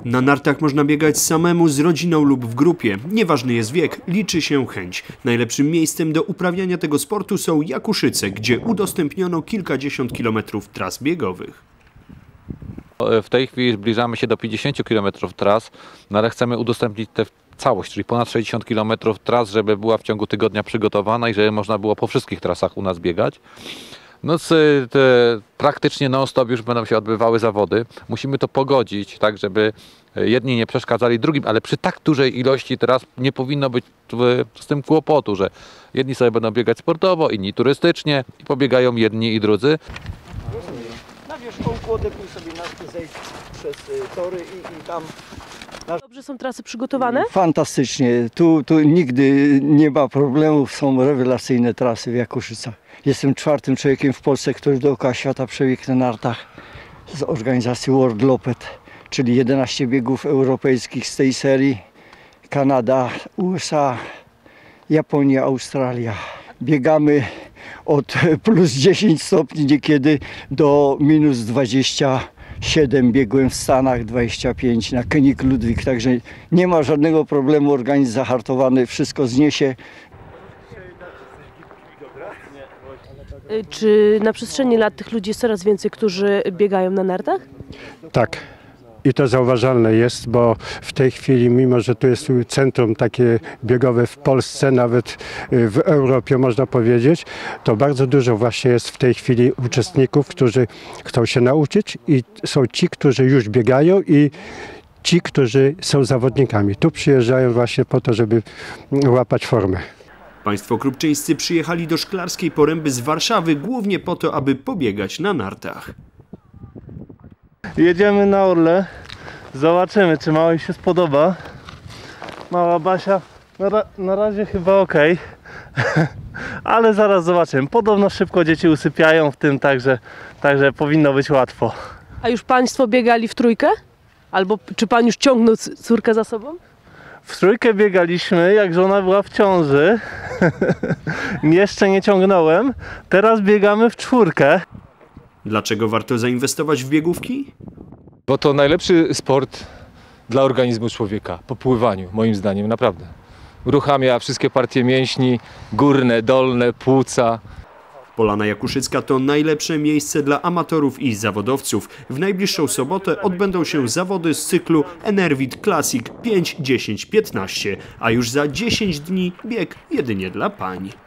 Na nartach można biegać samemu, z rodziną lub w grupie. Nieważny jest wiek, liczy się chęć. Najlepszym miejscem do uprawiania tego sportu są Jakuszyce, gdzie udostępniono kilkadziesiąt kilometrów tras biegowych. W tej chwili zbliżamy się do 50 km tras, no ale chcemy udostępnić tę całość, czyli ponad 60 km tras, żeby była w ciągu tygodnia przygotowana i żeby można było po wszystkich trasach u nas biegać. No, praktycznie non-stop już będą się odbywały zawody. Musimy to pogodzić, tak żeby jedni nie przeszkadzali drugim, ale przy tak dużej ilości teraz nie powinno być z tym kłopotu, że jedni sobie będą biegać sportowo, inni turystycznie i pobiegają jedni i drudzy. Na wierzchołku odepnij sobie narty, zejdź przez tory i tam... Dobrze są trasy przygotowane? Fantastycznie. Tu nigdy nie ma problemów. Są rewelacyjne trasy w Jakuszycach. Jestem czwartym człowiekiem w Polsce, który dookoła świata przebiegł na nartach z organizacji World Lopet, czyli 11 biegów europejskich z tej serii. Kanada, USA, Japonia, Australia. Biegamy od plus 10 stopni niekiedy do minus 27. Biegłem w Stanach, 25 na König Ludwig, także nie ma żadnego problemu, organizm zahartowany, wszystko zniesie. Czy na przestrzeni lat tych ludzi jest coraz więcej, którzy biegają na nartach? Tak. I to zauważalne jest, bo w tej chwili, mimo że tu jest centrum takie biegowe w Polsce, nawet w Europie można powiedzieć, to bardzo dużo właśnie jest w tej chwili uczestników, którzy chcą się nauczyć i są ci, którzy już biegają i ci, którzy są zawodnikami. Tu przyjeżdżają właśnie po to, żeby łapać formę. Państwo krupczyńscy przyjechali do Szklarskiej Poręby z Warszawy głównie po to, aby pobiegać na nartach. Jedziemy na Orle, zobaczymy, czy małej się spodoba. Mała Basia na razie chyba ok, ale zaraz zobaczymy. Podobno szybko dzieci usypiają w tym, także powinno być łatwo. A już Państwo biegali w trójkę? Albo czy Pan już ciągnął córkę za sobą? W trójkę biegaliśmy, jak żona była w ciąży. Jeszcze nie ciągnąłem, teraz biegamy w czwórkę. Dlaczego warto zainwestować w biegówki? Bo to najlepszy sport dla organizmu człowieka, po pływaniu, moim zdaniem, naprawdę. Uruchamia wszystkie partie mięśni, górne, dolne, płuca. Polana Jakuszycka to najlepsze miejsce dla amatorów i zawodowców. W najbliższą sobotę odbędą się zawody z cyklu Enervit Classic 5, 10, 15, a już za 10 dni bieg jedynie dla pań.